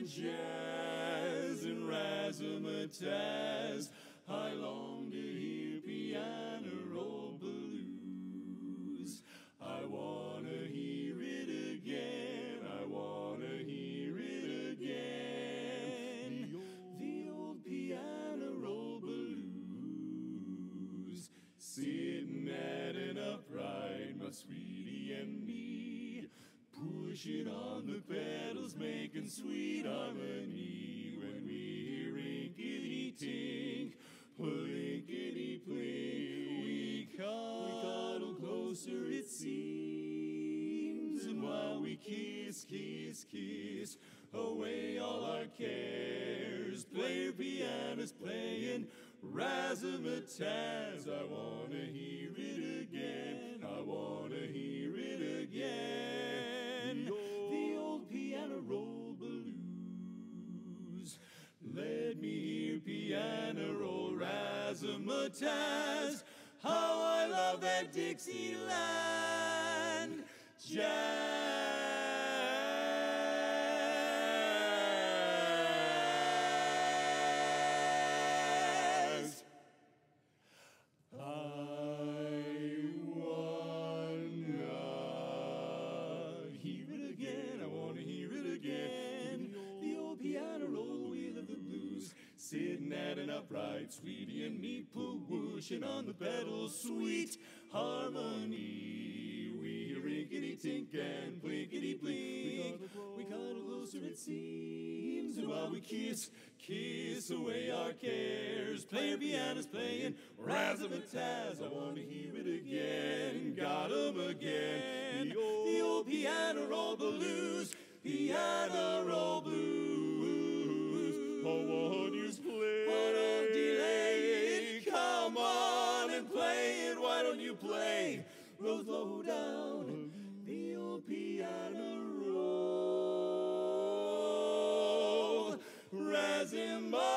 and jazz and razzmatazz. I long to hear piano roll blues. I wanna hear it again. I wanna hear it again. The old piano roll blues. Sitting at an upright, my sweetie and me, pushing on the pedals, making sweet harmony. When we hear rinkety-tink, plinkety-plink, we cuddle closer, it seems. And while we kiss, kiss, kiss away all our cares, player piano's playing razzmatazz. I wanna hear it again. I wanna hear it again. The old piano roll blues. Let me hear piano roll razzmatazz. How I love that Dixieland jazz. I wanna hear it again. I wanna hear it again. The old piano roll, wheel of the blues. Sitting at an upright, sweetie and me, pushing on the pedals, sweet harmony. We hear rinkety-tink and plinkety-plink. We cuddle closer, it seems. And while we kiss, kiss away our cares, player piano's playing razzmatazz. I want to hear it again. Got 'em again. The old piano roll blues. Piano roll blues. Oh, won't you play? Oh, don't delay it. Come on and play it. Why don't you play? Roll slow down. The old piano roll. Razzmatazz.